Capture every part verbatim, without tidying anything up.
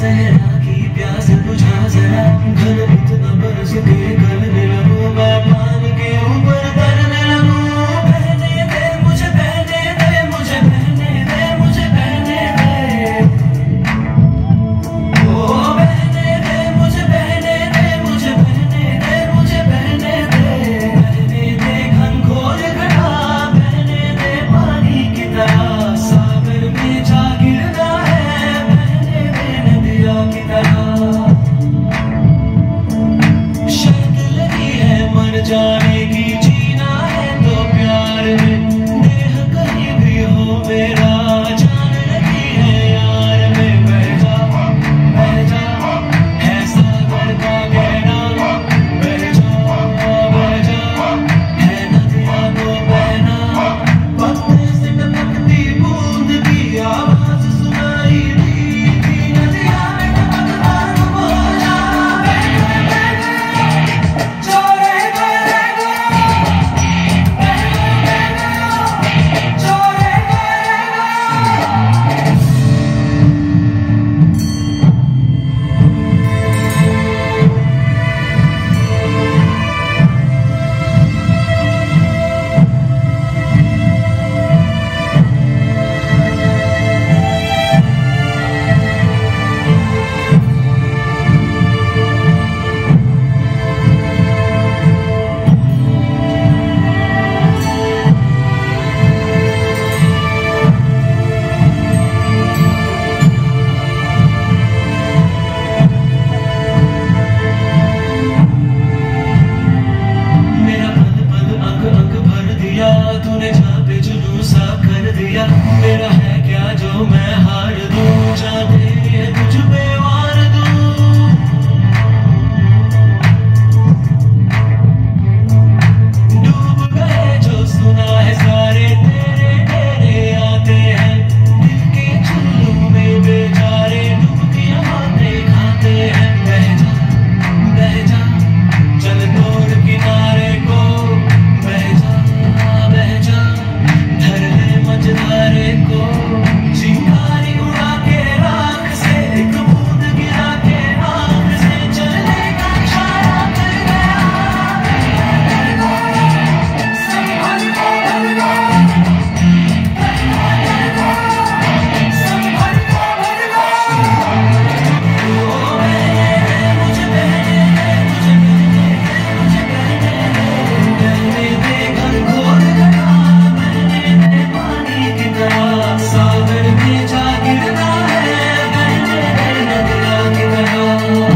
सहरा की प्यास बुझा जरा, घर इतना बरस के करने लगूं मैं पानी के ऊपर तैरने लगूं। बहने दे मुझे, बहने दे मुझे, बहने दे मुझे, बहने दे, ओ बहने दे मुझे, बहने दे मुझे, बहने दे मुझे, बहने दे। बहने दे घनघोर घटा, बहने दे पानी की तरह, सागर में जा गिरना है, बहने दे नदिया की तरह। शर्त लगी है मर जाने की, जीना है तो प्यार में, देह कहीं भी हो मेरा, जान लगी है यार में। बह जा बह जा है सागर का गहरा, बह जा बह जा है नदिया को बहना। पत्ते से टपकती बूंद की आवाज सुनाई दी थी, नदिया में टपकता डूब हो जा। जो रहेगा रहेगा, रहेगा रहेगा, जो रहेगा रहेगा। मेरा पल पल अंग अंग भर दिया, तूने जहाँ पे जुलूसा कर दिया। मेरा है क्या जो मैं हार दूं, जा तेरी है तुझ पे वार दूं। डूब गए जो सुना है सारे, तेरे तेरे आते हैं दिल के चुल्लू में बेचारे, डुबकियां बातें खाते हैं। बह जा बह जा चल तोड़ किनारे को, बह जा बह जा धर ले मझधारे को। चिंगारी उड़ा के राख से, एक बूंद गिरा के आँख से, चलने का इशारा कर गया। सब भर को भर गया, सब भर को भर गया। ओ बहने दे मुझे, बहने दे मुझे, बहने दे मुझे, बहने दे। बहने दे घनघोर घटा, बहने दे पानी की तरह, सागर में जा गिरना है, बहने दे नदिया की तरह।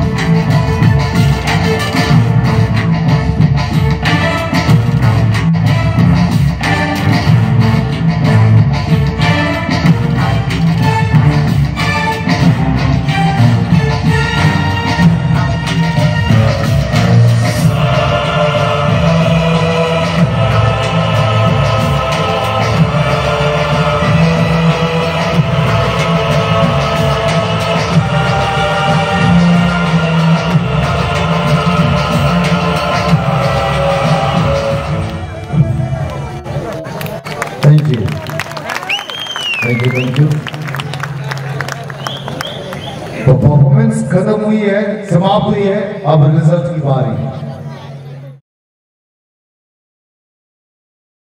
Thank you thank you thank you. तो परफॉर्मेंस खत्म हुई है, समाप्त हुई है, अब रिजल्ट की बारी।